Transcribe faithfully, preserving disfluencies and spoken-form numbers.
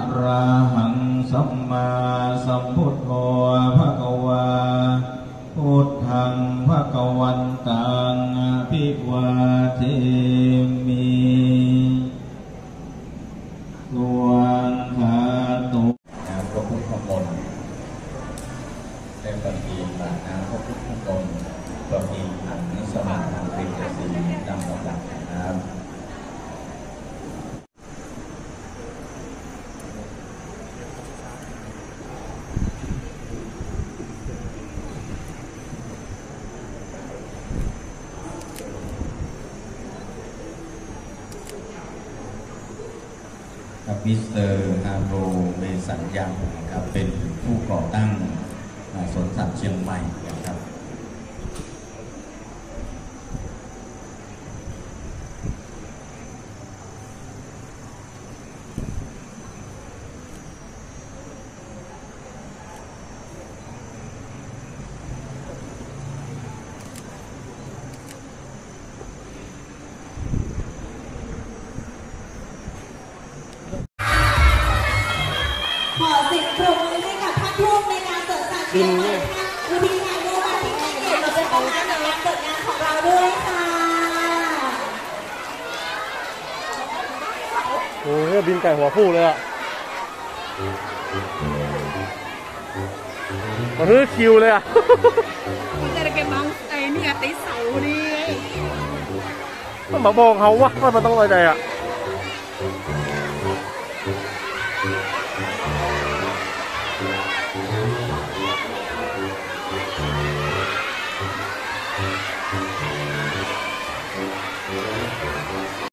ระหังสัมมาสัมพุทโธภะคะวาพุทธังภะคะวันตังอภิวาเทมิสวงคาตุน้ำพระพุทธมนต์ได้ปฏิบัติน้ำพระพุทธมนต์ปฏิอันนิสมาทางเป็นเจสีนำลำดับนะครับมิสเตอร์ฮาโรเมสัญญานะครับเป็นผู้ก่อตั้งสวนสัตว์เชียงใหม่นะครับขอเสียงปรบมือให้กับท่านผู้ในงานเกิดการเชียงใหม่อุทิศงานโยบายที่ให้เกียรติเราเป็นประธานในงานเกิดงานของเราด้วยค่ะโอ้ยบินไก่หัวฟูเลยอ่ะมาฮื้อคิวเลยอ่ะนี่จะได้แกบังไอ้นี่ไอ้เสานี่มันมาบอกเขาว่าว่ามันต้องอะไรใจอ่ะ